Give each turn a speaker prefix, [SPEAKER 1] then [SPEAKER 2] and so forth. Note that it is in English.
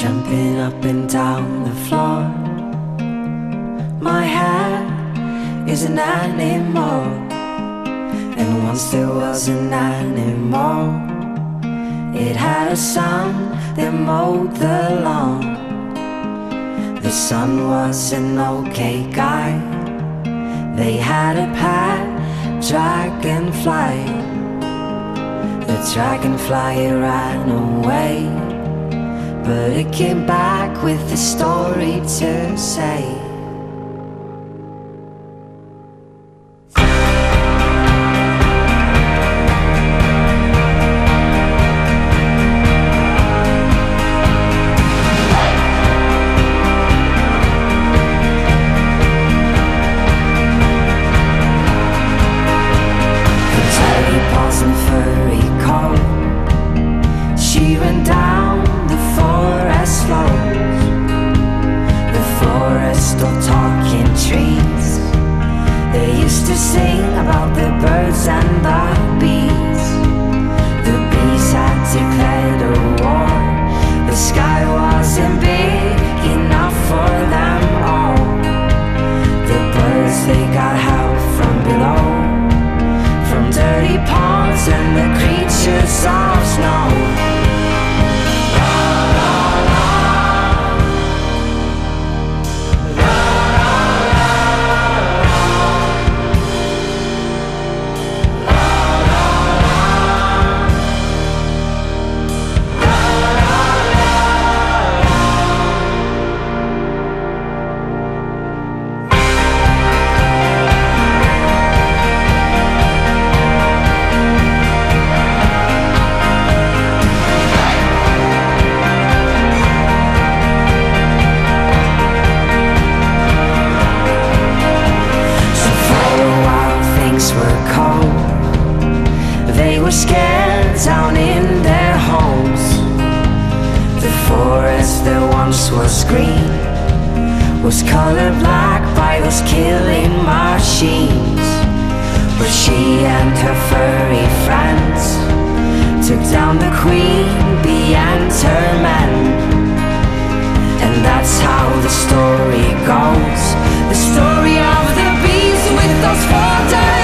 [SPEAKER 1] jumping up and down the floor. My hair is an animal, and once there was an animal. It had a son that mowed the lawn. The son was an okay guy. They had a pet dragonfly. The dragonfly ran away, but it came back with a story to say. She ran down the forest slopes, the forest of talking trees. They used to sing about the birds and the bees. The bees had declared a war. The sky wasn't big enough for them all. The birds, they got help from below, from dirty ponds and the creatures of snow. They were scared down in their homes. The forest that once was green was colored black by those killing machines. But she and her furry friends took down the queen bee and her men. And that's how the story goes, the story of the bees with those 4 days.